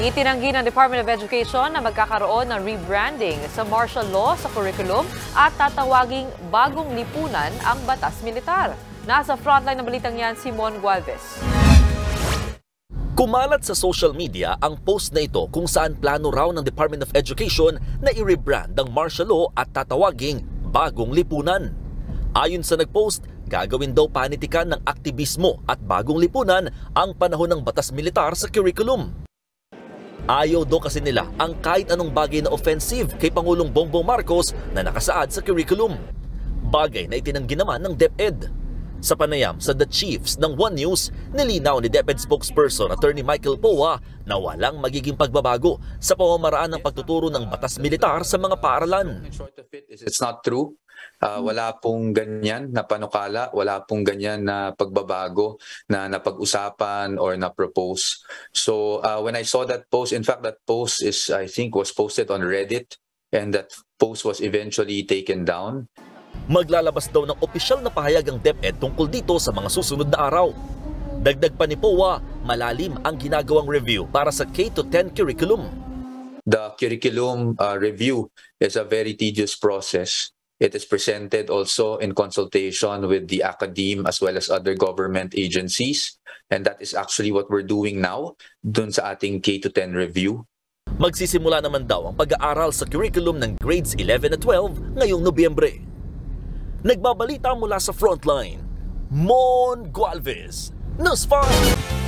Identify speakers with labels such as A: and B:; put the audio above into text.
A: Itinanggi ng Department of Education na magkakaroon ng rebranding sa martial law sa curriculum at tatawaging bagong lipunan ang batas militar. Nasa frontline ng balitang yan si Mon Gualvez.
B: Kumalat sa social media ang post na ito kung saan plano raw ng Department of Education na i-rebrand ang martial law at tatawaging bagong lipunan. Ayon sa nagpost, gagawin daw panitikan ng aktivismo at bagong lipunan ang panahon ng batas militar sa curriculum. Ayaw daw kasi nila ang kahit anong bagay na offensive kay Pangulong Bongbong Marcos na nakasaad sa curriculum. Bagay na itinanggi naman ng DepEd. Sa panayam sa The Chiefs ng One News, nilinaw ni DepEd spokesperson Attorney Michael Poa na walang magiging pagbabago sa pamamaraan ng pagtuturo ng batas militar sa mga paaralan.
C: It's not true. Wala pong ganyan na panukala, wala pong ganyan na pagbabago na napag-usapan or na-propose. So when I saw that post, in fact that post I think was posted on Reddit and that post was eventually taken down.
B: Maglalabas daw ng opisyal na pahayag ang DepEd tungkol dito sa mga susunod na araw. Dagdag pa ni Poa, malalim ang ginagawang review para sa K-10 curriculum.
C: The curriculum review is a very tedious process. It is presented also in consultation with the academe as well as other government agencies. And that is actually what we're doing now dun sa ating K-10 review.
B: Magsisimula naman daw ang pag-aaral sa curriculum ng grades 11 at 12 ngayong Nobyembre. Nagbabalita mula sa frontline, Mon Gualvez, News 5.